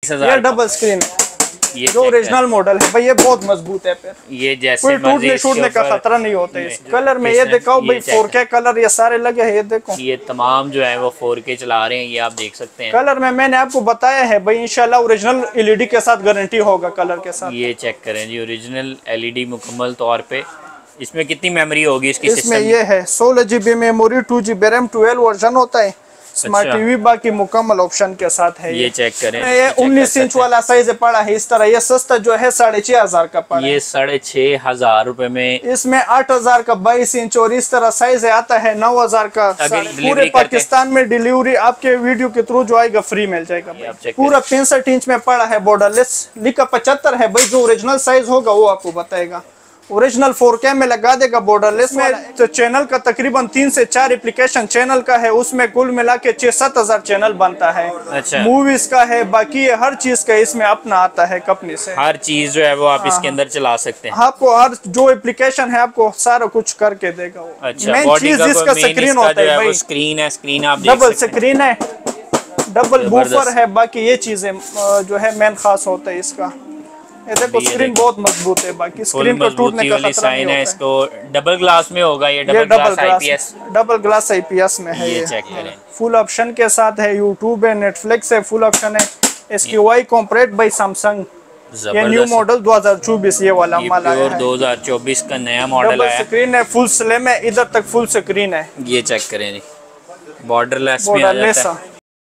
21,000 ये double screen है, ये जो ओरिजिनल मॉडल है भाई, ये बहुत मजबूत है। फिर ये जैसे कोई टूटने का खतरा नहीं होता है इस कलर में। ये दिखाओ भाई 4K कलर ये सारे लगे हैं, ये देखो ये तमाम जो है वो 4K चला रहे हैं, ये आप देख सकते हैं। कलर में मैंने आपको बताया है भाई, इंशाल्लाह ओरिजिनल LED के साथ गारंटी होगा कलर के साथ। ये चेक करें जी, ओरिजिनल LED मुकम्मल तौर पे। इसमें कितनी मेमोरी होगी इसकी? इसमें ये है 16 GB memory, 2 GB RAM, 12 version होता है। स्मार्ट टीवी बाकी मुकम्मल ऑप्शन के साथ है। ये चेक करें, ये 19 इंच वाला साइज पड़ा है इस तरह। ये सस्ता जो है 6,500 का पड़ा है। ये 6,500 रुपए में। इसमें 8,000 का 22 इंच और इस तरह साइज आता है 9,000 का। पूरे पाकिस्तान में डिलीवरी आपके वीडियो के थ्रू जो आएगा फ्री मिल जाएगा। पूरा 65 इंच में पड़ा है, बॉर्डरलेस। लिखा 75 है भाई, जो ओरिजिनल साइज होगा वो आपको बताएगा। ओरिजिनल 4K में लगा देगा बॉर्डरलेस में। तो चैनल का तकरीबन 3 से 4 एप्लीकेशन चैनल का है, उसमें कुल मिला के 6-7 हजार चैनल बनता है। अच्छा। मूवीज का है, बाकी है हर चीज का इसमें अपना आता है कंपनी से। हर चीज जो है वो आप इसके अंदर चला सकते हैं। आपको हर जो एप्लीकेशन है आपको सारा कुछ करके देगा वो। अच्छा, मेन चीज इसका स्क्रीन होता है भाई, स्क्रीन है, स्क्रीन आप डबल स्क्रीन है, डबल बूफर है, बाकी ये चीजें जो है मेन खास होता है इसका। ये देखो स्क्रीन बहुत मजबूत है, बाकी स्क्रीन को टूटने का खतरा नहीं है। इसको डबल ग्लास में होगा, ये डबल ग्लास IPS में है। ये चेक करें, फुल ऑप्शन के साथ है, यूट्यूब है, नेटफ्लिक्स है, फुल ऑप्शन है। SQI compared by Samsung. ये न्यू मॉडल 2024 ये वाला माल आया है। 2024 का नया मॉडल है। स्क्रीन है, फुल स्लिम है, इधर तक फुल स्क्रीन है। ये चेक करें जी, बॉर्डरलेस में आ जाता है।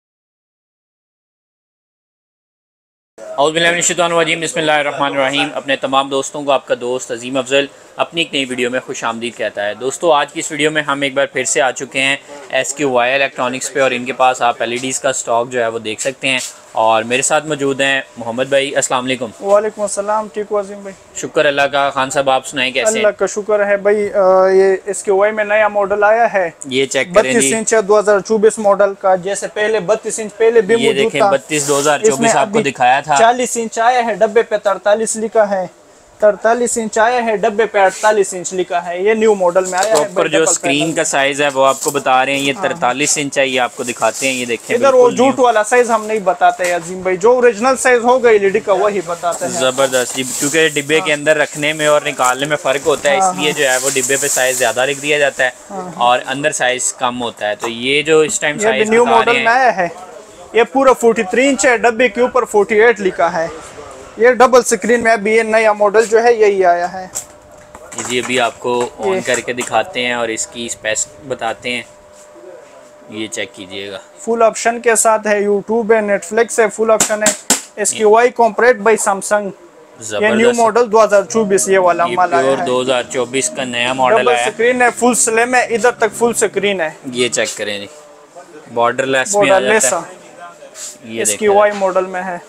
बिस्मिल्लाहिर्रहमानिर्रहीम। अपने तमाम दोस्तों को आपका दोस्त अजीम अफजल अपनी एक नई वीडियो में खुश आमदीद कहता है। दोस्तों आज की इस वीडियो में हम एक बार फिर से आ चुके हैं SQY इलेक्ट्रॉनिक्स पे, और इनके पास आप LEDs का स्टॉक जो है वो देख सकते हैं। और मेरे साथ मौजूद हैं मोहम्मद भाई। अस्सलाम वालेकुम। वालेकुम अस्सलाम। ठीक हो अजीम भाई? शुक्र अल्लाह का। खान साहब आप सुनाएं कैसे? अल्लाह का शुक्र है भाई। ये SQY में नया मॉडल आया है। ये चेक करें 32 इंच 2024 मॉडल का। जैसे पहले 32 इंच पहले भी ये देखें, 32 2024 आपको दिखाया था। 40 इंच आया है, डब्बे पे 43 लिखा है। 43 इंच आया है, डब्बे पे 48 इंच लिखा है। ये न्यू मॉडल में आया है। ऊपर जो स्क्रीन का साइज है वो आपको बता रहे हैं, ये 43 इंच है। ये आपको दिखाते हैं, ये देखें। इधर वो झूठ वाला साइज हम नहीं बताते हैं अजीम भाई, जो ओरिजिनल साइज होगा LED का वही बताते हैं। जबरदस्त जी, क्योंकि डिब्बे के अंदर रखने में और निकालने में फर्क होता है, इसलिए जो है वो डिब्बे पे साइज ज्यादा लिख दिया जाता है और अंदर साइज कम होता है। तो ये जो इस टाइम साइज न्यू मॉडल में आया है, ये पूरा 43 इंच है, डब्बे के ऊपर 48 लिखा है। ये डबल स्क्रीन में अभी ये नया मॉडल जो है यही आया है जी। अभी आपको ऑन करके दिखाते हैं और इसकी स्पेस बताते हैं। ये चेक कीजिएगा, फुल ऑप्शन के साथ है, यूट्यूब है, नेटफ्लिक्स है, फुल ऑप्शन है। SQY compared by Samsung. ये न्यू मॉडल 2024 ये वाला माल आया है। 2024 का नया मॉडल है। स्क्रीन है, फुल स्लिम है, इधर तक फुल स्क्रीन है। ये चेक करें जी, बॉर्डरलेस में आ जाता है। ये SQY मॉडल में है।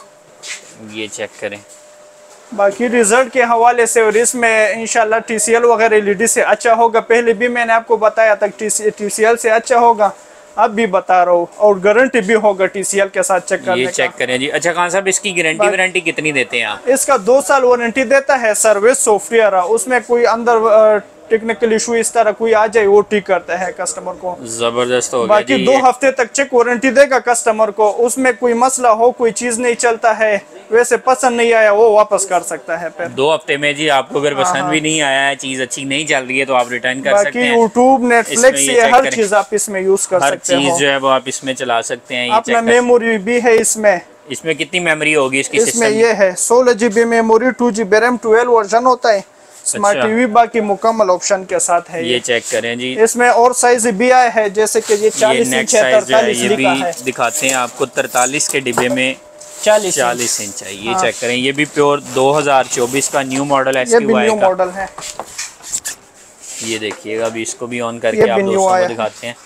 ये चेक करें। बाकी रिजल्ट के हवाले से और इसमें इंशाल्लाह TCL वगैरह LED से अच्छा होगा। पहले भी मैंने आपको बताया था TCL से अच्छा होगा, अब भी बता रहा हूँ। और गारंटी भी होगा TCL के साथ चेक करने। ये चेक करें जी। अच्छा खान साहब, इसकी गारंटी कितनी देते हैं आप? इसका 2 साल वारंटी देता है। सर्विस सॉफ्टवेयर, उसमें कोई अंदर टेक्निकल इशू इस तरह कोई आ जाए वो ठीक करता है कस्टमर को। जबरदस्त हो गया। बाकी 2 हफ्ते तक चेक वारंटी देगा कस्टमर को। उसमें कोई मसला हो, कोई चीज नहीं चलता है, वैसे पसंद नहीं आया वो वापस कर सकता है। फिर 2 हफ्ते में जी आपको अगर पसंद भी नहीं आया है, चीज अच्छी नहीं चल रही है, तो आप रिटर्न कर सकते हैं। यूट्यूब, नेटफ्लिक्स, ये हर चीज आप इसमें यूज कर सकते हैं। हर चीज जो है वो आप इसमें चला सकते हैं। अपना मेमोरी भी है इसमें। इसमें कितनी मेमोरी होगी इसकी? इसमें ये है 16 GB memory, 2 GB RAM, 12 version होता है। स्मार्ट टीवी बाकी मुकम्मल ऑप्शन के साथ है। ये चेक करें जी। इसमें और साइज भी आया है, जैसे कि ये 40 इंच है, 43 लिखा है। दिखाते हैं आपको, 43 के डिब्बे में 40 इंच है। ये चेक करें, ये भी प्योर 2024 का न्यू मॉडल है। ये भी न्यू मॉडल है। ये देखिएगा, अभी इसको भी ऑन करके आप दोस्तों को दिखाते हैं।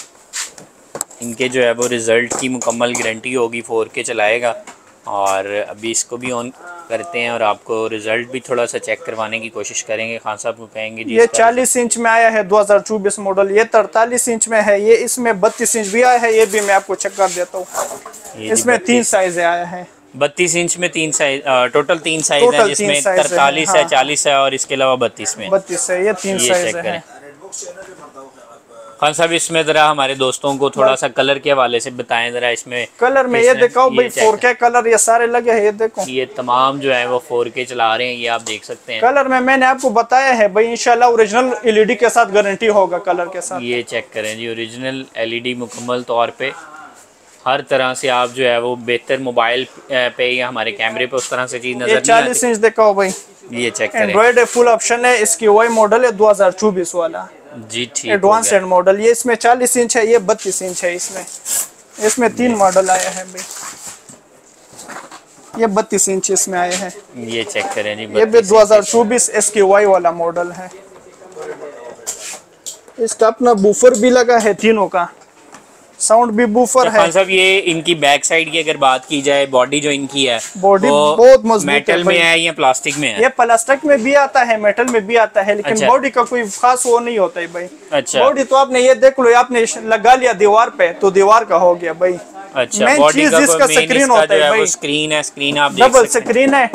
इनके जो है वो रिजल्ट की मुकम्मल गारंटी होगी, 4K चलाएगा। और अभी इसको भी ऑन करते हैं और आपको रिजल्ट भी थोड़ा सा चेक करवाने की कोशिश करेंगे। खान साहब को कहेंगे जी। ये 40 इंच में आया है 2024 मॉडल, ये 43 इंच में है, ये इसमें 32 इंच भी आया है। ये भी मैं आपको चेक कर देता हूँ। इसमें 3 साइज आया है। 32 इंच में 3 साइज, टोटल 3 साइज है, जिसमें 43 है, 40 है और इसके अलावा 32 में 32 है। ये 3 साइज है। खान साहब इसमें जरा हमारे दोस्तों को थोड़ा सा कलर के हवाले से बताएं जरा। इसमें कलर में ये देखो भाई 4K कलर ये सारे लगे हैं, ये देखो ये तमाम जो है वो 4K चला रहे हैं, ये आप देख सकते हैं। कलर में मैंने आपको बताया है भाई इंशाल्लाह ओरिजिनल LED के साथ गारंटी होगा कलर के साथ। ये चेक करें जी, ओरिजिनल LED मुकम्मल तौर पे हर तरह से आप जो है वो बेहतर मोबाइल पे या हमारे कैमरे पे उस तरह से चीज नजर नहीं आती। 40 इंच देखो भाई, ये चेक करें। एंड्रॉइड फुल ऑप्शन है, इसकी वही मॉडल है 2024 वाला जी, ठीक एडवांस मॉडल। ये इसमें 40 इंच है, ये 32 इंच है। इसमें 3 मॉडल आए हैं भाई, ये 32 इंच इसमें आए हैं। ये चेक करें जी, ये भी 2024 SKY वाला मॉडल है। इसका अपना बूफर भी लगा है, तीनों का साउंड भी बूफर है। खान साहब ये इनकी बैक साइड की अगर बात की जाए, बॉडी जो इनकी है बॉडी बहुत मजबूत मेटल में है या प्लास्टिक में है? ये प्लास्टिक में भी आता है, मेटल में भी आता है, लेकिन बॉडी का कोई खास वो नहीं होता है भाई। अच्छा, बॉडी तो आपने ये देख लो, आपने लगा लिया दीवार पे तो दीवार का हो गया भाई। अच्छा, मेन चीज इसका स्क्रीन होता है भाई, स्क्रीन है, स्क्रीन आप डबल स्क्रीन है,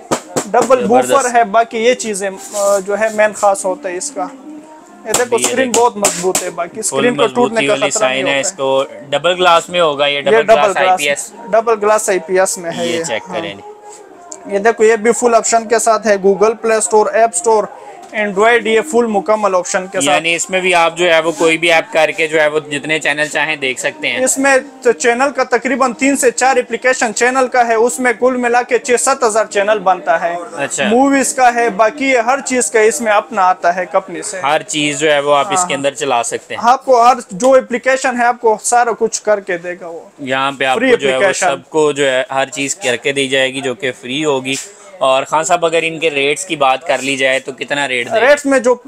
डबल बूफर है, बाकी ये चीजें जो है मेन खास होता है इसका। ये देखो स्क्रीन बहुत मजबूत है, बाकी स्क्रीन को टूटने का खतरा नहीं है। इसको डबल ग्लास में होगा, ये डबल ग्लास IPS में है। ये चेक करें। ये देखो ये भी फुल ऑप्शन के साथ है, Google Play Store, app store, Android, ये फुल मुकम्मल ऑप्शन के साथ। यानी इसमें भी आप जो है वो कोई भी ऐप करके जो है वो जितने चैनल चाहें देख सकते हैं। इसमें तो चैनल का तकरीबन 3 से 4 एप्लीकेशन चैनल का है, उसमें कुल मिला के 6-7 हजार चैनल बनता है। अच्छा, मूवीज का है, बाकी हर चीज का इसमें अपना आता है कंपनी से। हर चीज जो है वो आप इसके अंदर चला सकते हैं। आपको हर जो एप्लीकेशन है आपको सारा कुछ करके देगा वो। यहाँ पे आपको जो है वो सबको जो है हर चीज करके दी जाएगी जो कि फ्री होगी। और खान साहब अगर इनके रेट्स की बात कर ली जाए तो कितना रेट्स में जो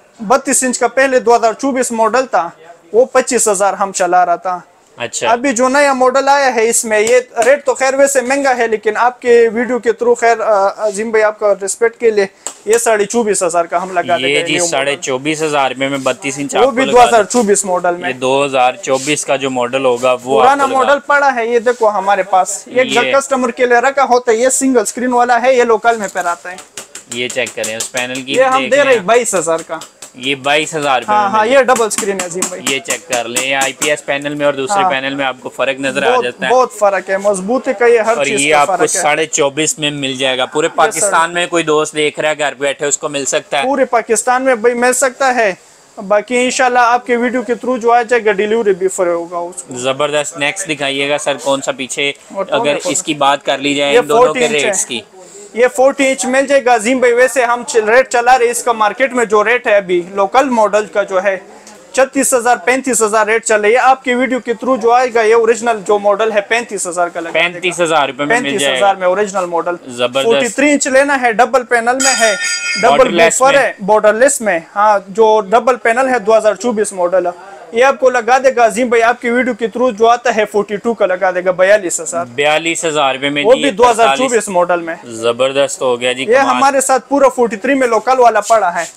32 इंच का पहले 2024 मॉडल था वो 25,000 हम चला रहा था। अच्छा, अभी जो नया मॉडल आया है इसमें ये रेट तो खैर वैसे महंगा है, लेकिन आपके वीडियो के थ्रू खैर अजीम भाई आपका रिस्पेक्ट के लिए ये 24,500 का हम लगा देंगे। ये जी 24,500 में 32 इंच, वो भी 2024 मॉडल में। 2024 का जो मॉडल होगा वो पुराना मॉडल पड़ा है, ये देखो हमारे पास ये कस्टमर के लिए रखा होता है। ये सिंगल स्क्रीन वाला है, ये लोकल में पर आता है। ये चेक करें उस पैनल की, ये हम दे रहे हैं 22,000 का। ये 22,000 हाँ, ये डबल स्क्रीन है अजीम भाई। ये चेक कर लें, IPS पैनल में और दूसरे पैनल में आपको फर्क नजर आ जाता है। बहुत फर्क है, मजबूती का ये हर चीज ये आपको 24.5 में मिल जाएगा। पूरे पाकिस्तान में कोई दोस्त देख रहा है घर बैठे उसको मिल सकता है, पूरे पाकिस्तान में भाई मिल सकता है। बाकी इंशाल्लाह आपके वीडियो के थ्रू जो आ जाएगा डिलीवरी भी फ्री होगा उसको। जबरदस्त। नेक्स्ट दिखाइएगा सर कौन सा पीछे, अगर इसकी बात कर ली जाए इन दोनों के रेट्स की। ये 40 इंच मिल जाएगा अजीम भाई। वैसे हम रेट चला रहे इसका मार्केट में जो रेट है अभी लोकल मॉडल का जो है 36,000-35,000 रेट चल रही है। आपकी वीडियो के थ्रू जो आएगा ये ओरिजिनल जो मॉडल है 35,000 का लगेगा। 35,000 रुपए में मिल जाएगा। 35,000 में ओरिजिनल मॉडल। जबरदस्त। 43 इंच लेना है, डबल पैनल में है, डबल बूफर है, बॉर्डरलेस में। हाँ, जो डबल पैनल है 2024 मॉडल है, ये आपको लगा देगा अजीम भाई आपकी वीडियो के थ्रू जो आता है 42 का लगा देगा 42,000 रुपए में, वो भी 2024 मॉडल में। जबरदस्त हो गया जी। ये हमारे साथ पूरा 43 में लोकल वाला पड़ा है,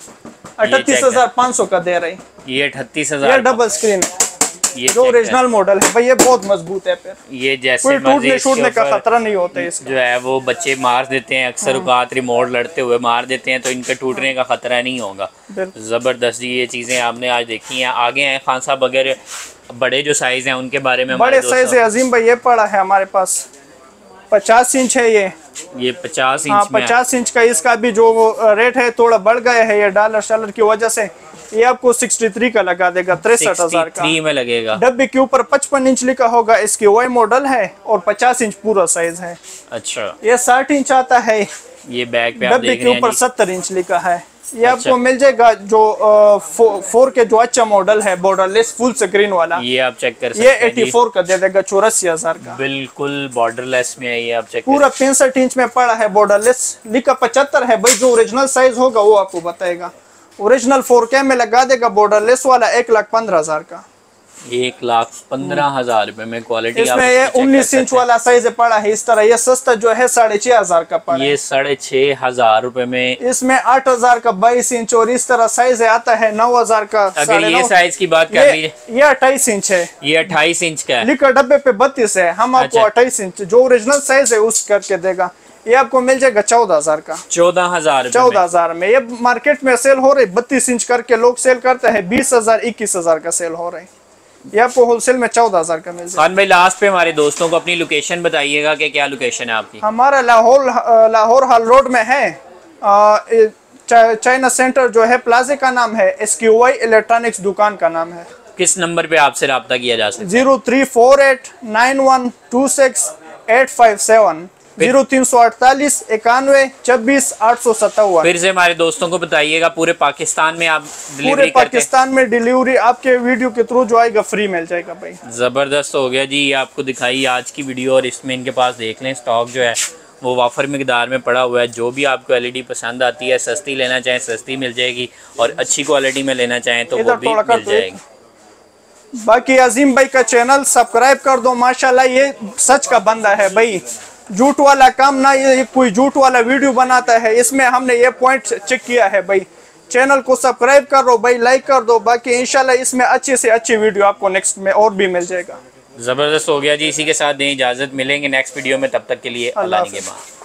38,500 का दे रही। ये 38,000 डबल स्क्रीन ये जो ओरिजिनल मॉडल है भाई, ये बहुत मजबूत है। फिर ये जैसे टूटने छूटने का खतरा नहीं होता है इसका। जो है वो बच्चे मार देते हैं अक्सर औकात, रिमोट लड़ते हुए मार देते हैं, तो इनके टूटने का खतरा नहीं होगा। जबरदस्त जी, ये चीजें आपने आज देखी हैं। आगे हैं खान साहब, अगर बड़े जो साइज हैं उनके बारे में। बड़े साइज है अजीम भाई, ये पड़ा है हमारे पास 50 इंच है। ये 50 इंच। हाँ, 50 इंच का इसका भी जो रेट है थोड़ा बढ़ गया है, ये डॉलर शॉलर की वजह से। ये आपको 63 का लगा देगा, 63,000 का में लगेगा। डब्बे के ऊपर 55 इंच लिखा होगा, इसकी वही मॉडल है और 50 इंच पूरा साइज है। अच्छा, ये 60 इंच आता है। ये बैग पे डब्बे के ऊपर 70 इंच लिखा है। ये आपको मिल जाएगा जो 4K जो अच्छा मॉडल है, बॉर्डरलेस फुल स्क्रीन वाला। ये आप चेक कर सकते हैं। ये 84 का दे देगा, 84,000 का। बिल्कुल बॉर्डरलेस में है ये, आप चेक पूरा 65 इंच में पड़ा है, बॉर्डरलेस लिखा 75 है भाई। जो ओरिजिनल साइज होगा वो आपको बताएगा। ओरिजिनल 4K में लगा देगा, बॉर्डरलेस वाला 1,15,000 का। 1,15,000 रुपए में क्वालिटी। इसमें ये 19 इंच वाला साइज पड़ा है इस तरह। ये सस्ता जो है 6,500 का पड़ा है। ये 6,500 रुपए में। इसमें 8,000 का 22 इंच और इस तरह साइज आता है 9,000 का। अगर ये साइज की बात कर लीजिए, ये 28 इंच है। ये 28 इंच का है। लिखा डब्बे पे 32 है, हम आपको 28 इंच जो ओरिजिनल साइज है उस करके देगा। ये आपको मिल जाएगा 14,000 का। 14,000 14,000 में। ये मार्केट में सेल हो रही 32 इंच करके लोग सेल करते हैं, 20,000 21,000 का सेल हो रही। ये आपको होलसेल में 14,000 का मिल जाएगा। खान भाई लास्ट पे हमारे दोस्तों को अपनी लोकेशन बताइएगा कि क्या लोकेशन है आपकी। हमारा लाहौर हाल रोड में है। चाइना सेंटर जो है प्लाजे का नाम है, SQY इलेक्ट्रॉनिक्स दुकान का नाम है। किस नंबर पे आपसे रब्ता किया जा सकता है? 03489126 857 91 26 857। फिर से हमारे दोस्तों को बताइएगा, पूरे पाकिस्तान में आप डिलीवरी पूरे पाकिस्तान में डिलीवरी आपके वीडियो के थ्रू जो आएगा फ्री मिल जाएगा भाई। जबरदस्त हो गया जी। ये आपको दिखाई आज की वीडियो, और इसमें इनके पास देख लें स्टॉक जो है वो वाफर मिकदार में पड़ा हुआ है। जो भी आपको LED पसंद आती है, सस्ती लेना चाहें सस्ती मिल जाएगी, और अच्छी क्वालिटी में लेना चाहें तो वो भी मिल जाएगी। बाकी अजीम भाई का चैनल सब्सक्राइब कर दो, माशाल्लाह ये सच का बंदा है भाई, झूठ वाला काम ना, ये कोई झूठ वाला वीडियो बनाता है, इसमें हमने ये पॉइंट चेक किया है भाई। चैनल को सब्सक्राइब कर दो भाई, लाइक कर दो, बाकी इंशाल्लाह इसमें अच्छे से अच्छी वीडियो आपको नेक्स्ट में और भी मिल जाएगा। ज़बरदस्त हो गया जी। इसी के साथ दें इजाज़त, मिलेंगे नेक्स्ट वीडियो में, तब तक के लिए अल्लाह निगहबान।